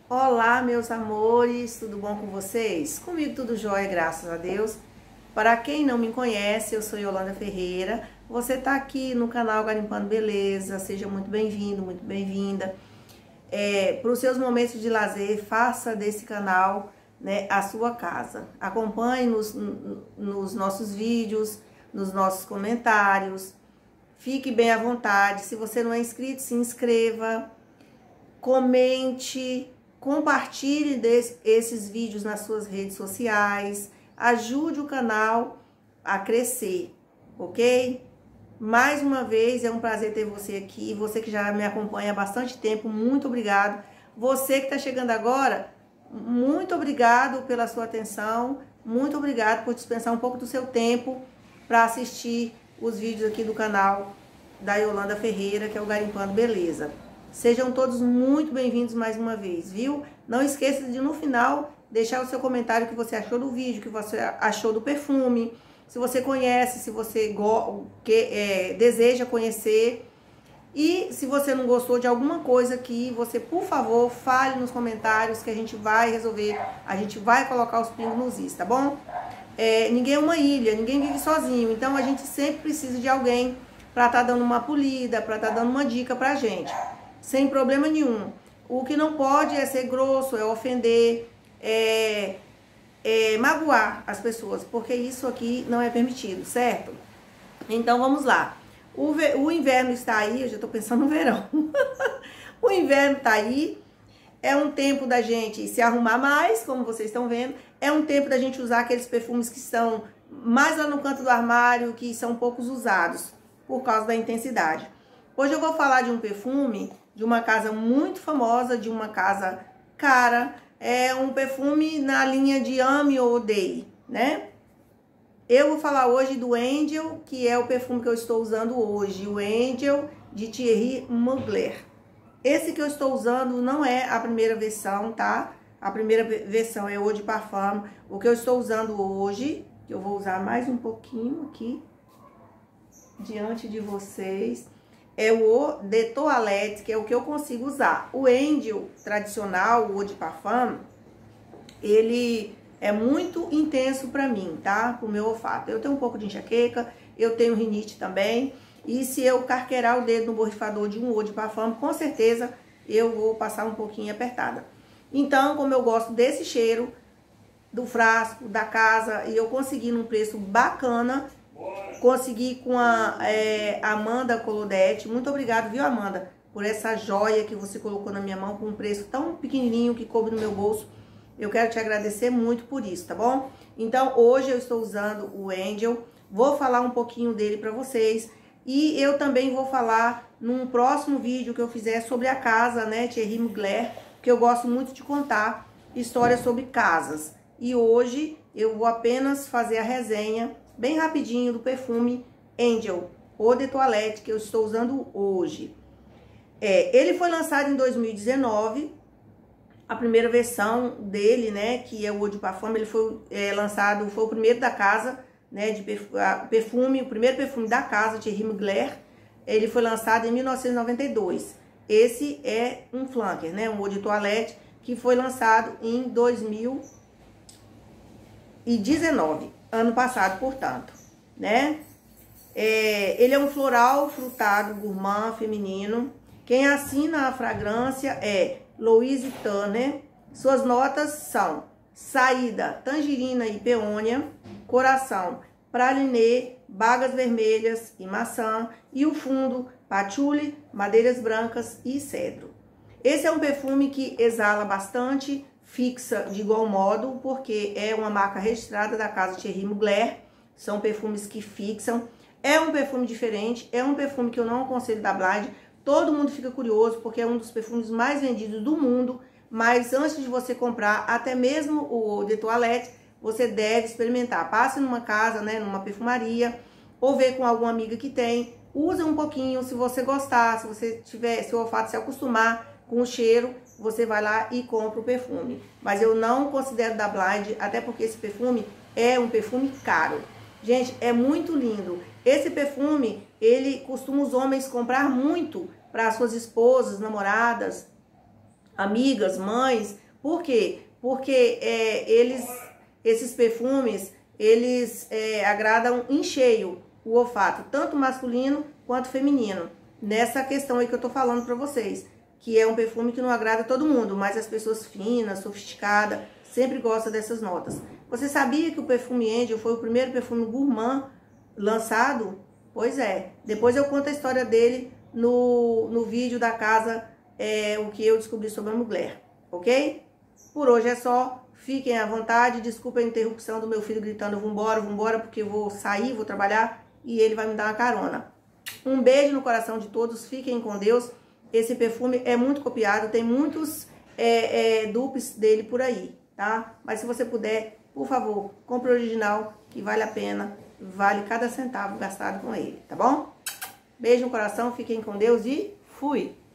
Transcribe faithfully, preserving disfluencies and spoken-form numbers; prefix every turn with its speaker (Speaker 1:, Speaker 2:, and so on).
Speaker 1: Olá, meus amores, tudo bom com vocês? Comigo tudo jóia, graças a Deus. Para quem não me conhece, eu sou Yolanda Ferreira. Você está aqui no canal Garimpando Beleza, seja muito bem-vindo, muito bem-vinda. É, para os seus momentos de lazer, faça desse canal, né, a sua casa. Acompanhe nos, nos nossos vídeos, nos nossos comentários. Fique bem à vontade. Se você não é inscrito, se inscreva, comente, compartilhe desse, esses vídeos nas suas redes sociais, ajude o canal a crescer, ok? Mais uma vez, é um prazer ter você aqui, você que já me acompanha há bastante tempo, muito obrigado. Você que está chegando agora, muito obrigado pela sua atenção, muito obrigado por dispensar um pouco do seu tempo para assistir os vídeos aqui do canal da Yolanda Ferreira, que é o Garimpando Beleza. Sejam todos muito bem-vindos mais uma vez, viu? Não esqueça de, no final, deixar o seu comentário, o que você achou do vídeo, o que você achou do perfume, se você conhece, se você go que, é, deseja conhecer. E se você não gostou de alguma coisa aqui, você, por favor, fale nos comentários que a gente vai resolver, a gente vai colocar os pingos nos is, tá bom? É, ninguém é uma ilha, ninguém vive sozinho, então a gente sempre precisa de alguém para estar tá dando uma polida, para estar tá dando uma dica pra gente. Sem problema nenhum. O que não pode é ser grosso, é ofender, é, é magoar as pessoas, porque isso aqui não é permitido, certo? Então vamos lá. O, o inverno está aí, eu já tô pensando no verão. O inverno tá aí, é um tempo da gente se arrumar mais, como vocês estão vendo. É um tempo da gente usar aqueles perfumes que estão mais lá no canto do armário, que são poucos usados, por causa da intensidade. Hoje eu vou falar de um perfume de uma casa muito famosa, de uma casa cara. É um perfume na linha de ame ou odeie, né? Eu vou falar hoje do Angel, que é o perfume que eu estou usando hoje. O Angel de Thierry Mugler. Esse que eu estou usando não é a primeira versão, tá? A primeira versão é o Eau de Parfum. O que eu estou usando hoje, que eu vou usar mais um pouquinho aqui, diante de vocês, é o Eau de Toilette, que é o que eu consigo usar. O Angel tradicional, o Eau de Parfum, ele é muito intenso pra mim, tá? Pro meu olfato. Eu tenho um pouco de enxaqueca, eu tenho rinite também. E se eu carqueirar o dedo no borrifador de um Eau de Parfum, com certeza eu vou passar um pouquinho apertada. Então, como eu gosto desse cheiro, do frasco, da casa, e eu consegui num preço bacana, consegui com a é, Amanda Colodete. Muito obrigado, viu, Amanda, por essa joia que você colocou na minha mão com um preço tão pequenininho que coube no meu bolso. Eu quero te agradecer muito por isso, tá bom? Então, hoje eu estou usando o Angel. Vou falar um pouquinho dele pra vocês. E eu também vou falar num próximo vídeo que eu fizer sobre a casa, né, Thierry Mugler, que eu gosto muito de contar histórias sobre casas. E hoje eu vou apenas fazer a resenha bem rapidinho do perfume Angel, Eau de Toilette, que eu estou usando hoje. É, ele foi lançado em dois mil e dezenove, a primeira versão dele, né, que é o Eau de Parfum, ele foi é, lançado, foi o primeiro da casa, né, de perfume, o primeiro perfume da casa, Thierry Mugler. Ele foi lançado em mil novecentos e noventa e dois. Esse é um flanker, né, um Eau de Toilette, que foi lançado em dois mil e dezenove. Ano passado, portanto, né? É, ele é um floral frutado gourmand feminino. Quem assina a fragrância é Louise Tanner. Suas notas são saída, tangerina e peônia, coração, pralinê, bagas vermelhas e maçã, e o fundo, patchouli, madeiras brancas e cedro. Esse é um perfume que exala bastante, fixa de igual modo, porque é uma marca registrada da casa Thierry Mugler. São perfumes que fixam. É um perfume diferente, é um perfume que eu não aconselho da Blind. Todo mundo fica curioso, porque é um dos perfumes mais vendidos do mundo. Mas antes de você comprar, até mesmo o Eau de Toilette, você deve experimentar. Passe numa casa, né, numa perfumaria, ou ver com alguma amiga que tem. Use um pouquinho, se você gostar, se você tiver, se o olfato se acostumar com o cheiro, você vai lá e compra o perfume. Mas eu não considero da Blind, até porque esse perfume é um perfume caro. Gente, é muito lindo. Esse perfume, ele costuma os homens comprar muito para suas esposas, namoradas, amigas, mães. Por quê? Porque é, eles, esses perfumes, eles é, agradam em cheio o olfato, tanto masculino quanto feminino. Nessa questão aí que eu tô falando pra vocês, que é um perfume que não agrada todo mundo, mas as pessoas finas, sofisticadas, sempre gostam dessas notas. Você sabia que o perfume Angel foi o primeiro perfume gourmand lançado? Pois é. Depois eu conto a história dele no, no vídeo da casa, é, o que eu descobri sobre a mulher, ok? Por hoje é só. Fiquem à vontade. Desculpa a interrupção do meu filho gritando vambora, vambora, porque eu vou sair, vou trabalhar e ele vai me dar uma carona. Um beijo no coração de todos. Fiquem com Deus. Esse perfume é muito copiado. Tem muitos é, é, dupes dele por aí, tá? Mas se você puder, por favor, compre o original, que vale a pena. Vale cada centavo gastado com ele, tá bom? Beijo no coração. Fiquem com Deus e fui!